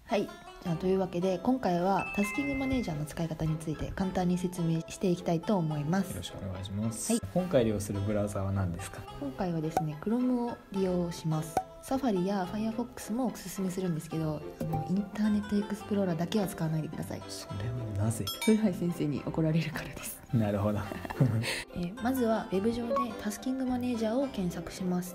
はい、じゃあというわけで今回はタスキングマネージャーの使い方について簡単に説明していきたいと思います。 よろしくお願いします。 はい、 今回利用するブラウザは何ですか？ 今回はですね Chrome を利用します。サファリや Firefox もおすすめするんですけど、インターネットエクスプローラーだけは使わないでください。 それはなぜ？ 豊橋先生に怒られるからです。 なるほどまずはウェブ上でタスキングマネージャーを検索します。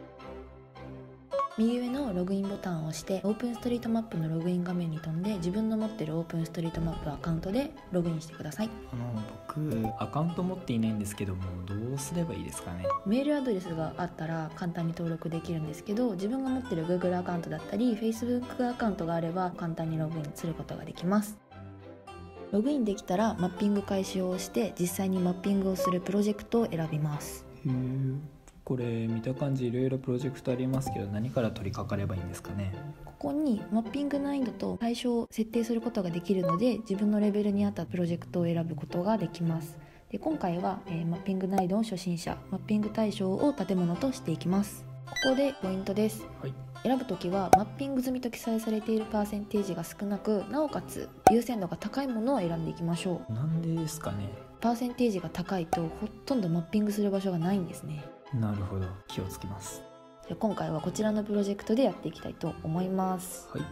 右上のログインボタンを押してオープンストリートマップのログイン画面に飛んで、自分の持ってるオープンストリートマップアカウントでログインしてください。 僕アカウント持っていないんですけども、どうすればいいですかね？ メールアドレスがあったら簡単に登録できるんですけど、自分が持ってる Google アカウントだったり Facebook アカウントがあれば簡単にログインすることができます。ログインできたらマッピング開始を押して実際にマッピングをするプロジェクトを選びます。 へー、これ見た感じいろいろプロジェクトありますけど、何から取り掛かればいいんですかね？ ここにマッピング難易度と対象を設定することができるので、自分のレベルに合ったプロジェクトを選ぶことができます。で今回は、マッピング難易度の初心者、マッピング対象を建物としていきます。ここでポイントです。 はい、 選ぶときはマッピング済みと記載されているパーセンテージが少なく、なおかつ優先度が高いものを選んでいきましょう。 なんでですかね？ パーセンテージが高いとほとんどマッピングする場所がないんですね。 なるほど、気をつけます。 じゃあ今回はこちらのプロジェクトでやっていきたいと思います。 はい、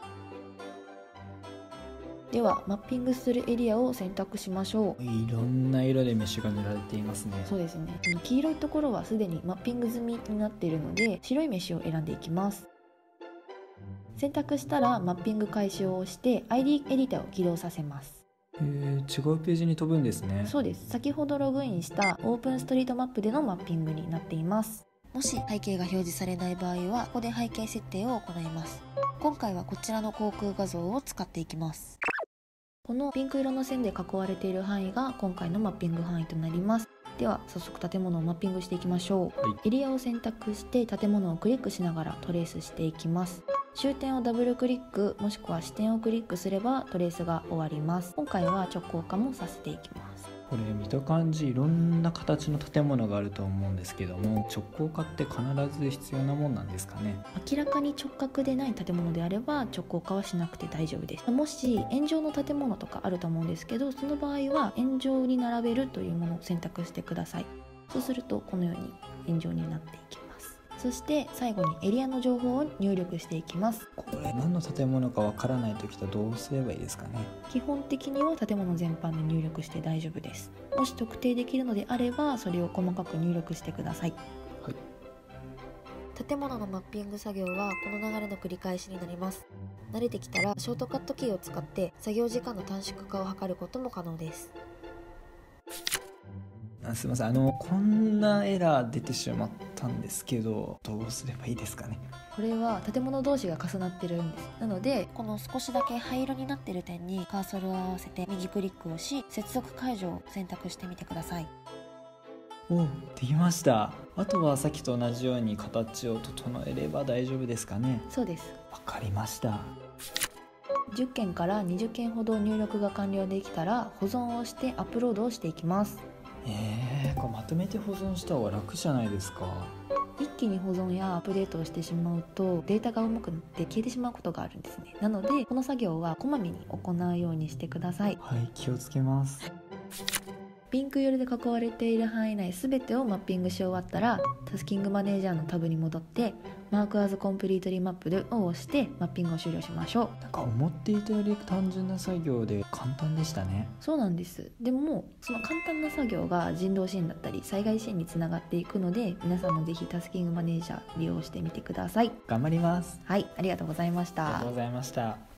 ではマッピングするエリアを選択しましょう。 いろんな色でメッシュが塗られていますね。 そうですね、黄色いところはすでにマッピング済みになっているので、白いメッシュを選んでいきます。選択したらマッピング開始を押して ID エディターを起動させます。 違うページに飛ぶんですね。 そうです。先ほどログインしたオープンストリートマップでのマッピングになっています。もし背景が表示されない場合はここで背景設定を行います。今回はこちらの航空画像を使っていきます。このピンク色の線で囲われている範囲が今回のマッピング範囲となります。では早速建物をマッピングしていきましょう。 はい、 エリアを選択して建物をクリックしながらトレースしていきます。終点をダブルクリックもしくは支点をクリックすればトレースが終わります。今回は直行化もさせていきます。 これ見た感じいろんな形の建物があると思うんですけども、直行化って必ず必要なもんなんですかね？ 明らかに直角でない建物であれば直行化はしなくて大丈夫です。もし円状の建物とかあると思うんですけど、その場合は円状に並べるというものを選択してください。そうするとこのように円状になっていきます。そして最後にエリアの情報を入力していきます。 これ何の建物かわからないときとどうすればいいですかね？ 基本的には建物全般で入力して大丈夫です。もし特定できるのであればそれを細かく入力してください。 はい、 建物のマッピング作業はこの流れの繰り返しになります。慣れてきたらショートカットキーを使って作業時間の短縮化を図ることも可能です。 すいません、こんなエラー出てしまったんですけど、どうすればいいですかね？ これは建物同士が重なってるんです。なのでこの少しだけ灰色になっている点にカーソルを合わせて右クリックをし、接続解除を選択してみてください。 お、できました。あとはさっきと同じように形を整えれば大丈夫ですかね？ そうです。 わかりました。 10件から20件ほど入力が完了できたら保存をしてアップロードをしていきます。 これまとめて保存した方が楽じゃないですか？ 一気に保存やアップデートをしてしまうとデータが重くなって消えてしまうことがあるんですね。なのでこの作業はこまめに行うようにしてください。 はい、気をつけます。 ピンク色で囲われている範囲内すべてをマッピングし終わったらタスキングマネージャーのタブに戻ってマークアズコンプリートリマップルを押してマッピングを終了しましょう。 なんか思っていたより単純な作業で簡単でしたね。 そうなんです。でもその簡単な作業が人道支援だったり災害支援につながっていくので、皆さんもぜひタスキングマネージャー利用してみてください。 頑張ります。 はい、ありがとうございました。 ありがとうございました。